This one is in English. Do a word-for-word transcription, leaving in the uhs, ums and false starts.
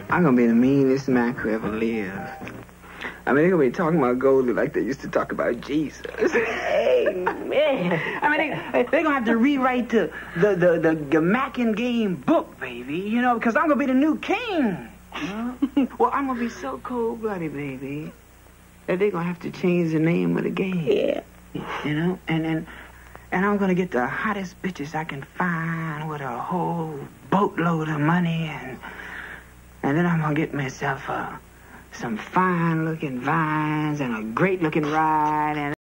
I'm gonna be the meanest Mack who ever lived. I mean, they're gonna be talking about Goldie like they used to talk about Jesus. Amen. I mean, they, they're gonna have to rewrite the the the the, the Mack and Game book, baby. You know, because I'm gonna be the new king. You know? Well, I'm gonna be so cold-blooded, baby, that they're gonna have to change the name of the game. Yeah. You know, and and and I'm gonna get the hottest bitches I can find with a whole boatload of money, and and then I'm gonna get myself uh, some fine-looking vines and a great-looking ride, and